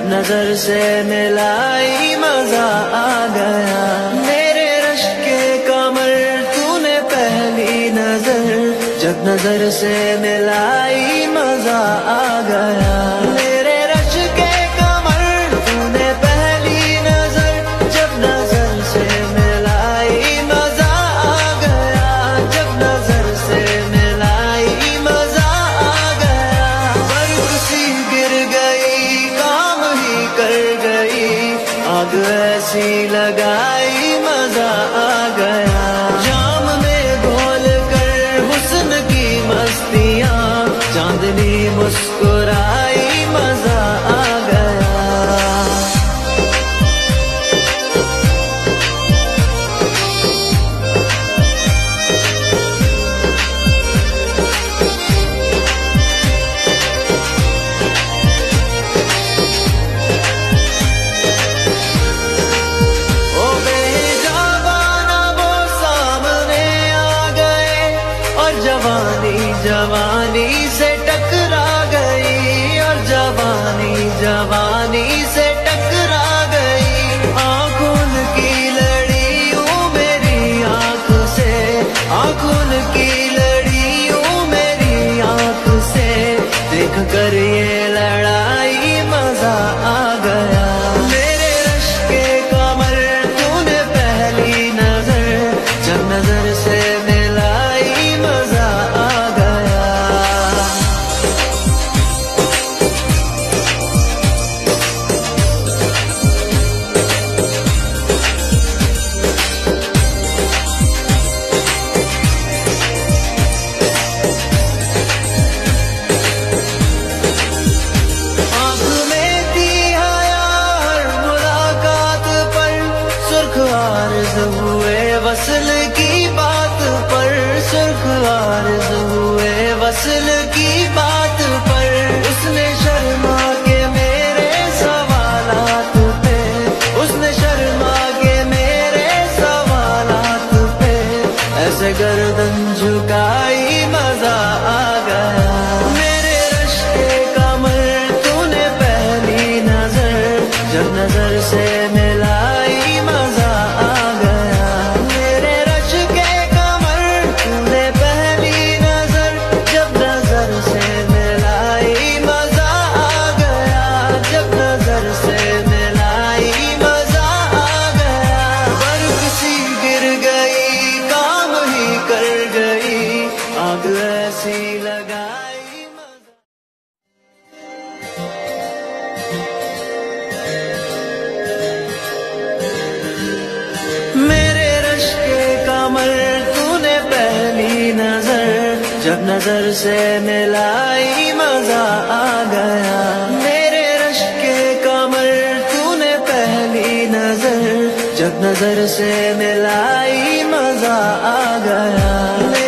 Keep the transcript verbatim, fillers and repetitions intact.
जब नजर से मिलाई मजा आ गया। मेरे रश के कमर तूने पहली नजर, जब नजर से मिलाई मजा आ गया। मेरे रश के कमर तूने पहली नजर, जब नजर से मिलाई मजा आ गया। जब नजर से मिलाई मजा आ गया। बर्फ सी गिर गई, काम ही कर गई, आग ऐसी लगाई मजा आ गया। जाम में घोल कर हुस्न की मस्तियां, चांदनी मुस्कुराई मजा आ गया। ओ बेजाबाना वो सामने आ गए, और जवानी जवानी से टकरा गई, और जवानी जवानी से टकरा गई। आंखों की लड़ियों मेरी आंख से, आंखों की लड़ियों मेरी आंख से, देख कर ये लड़ाई मजा आ गया। मेरे रश के कमर तूने पहली नजर, जब नजर से मिलाई मजा आ गया। आँख में थी हया हर मुलाकात पर, सुर्ख आर्ज़ हुए वसल की बात पर, सुर्ख आर्ज़ हुए वसल की बात पर। उसने शर्मा के मेरे सवालात पे, उसने शर्मा के मेरे सवालात पे, ऐसे गर्दन झुकाई मजा आ गया। मेरे रश के कमर तूने पहली नजर, जब नजर से मिलाई मजा आ गया। मेरे रश के कमर तूने पहली नजर, जब नजर से मिलाई मजा आ गया। जब नजर से मिलाई मजा आ गया। बर्फ सी गिर गई, काम ही कर गई, आग ऐसी लगाई मजा। मेरे रश के कमर तूने पहली नजर, जब नजर से मिलाई मजा आ गया। मेरे रश के कमर तूने पहली नजर, जब नजर से मिलाई मजा आ गया।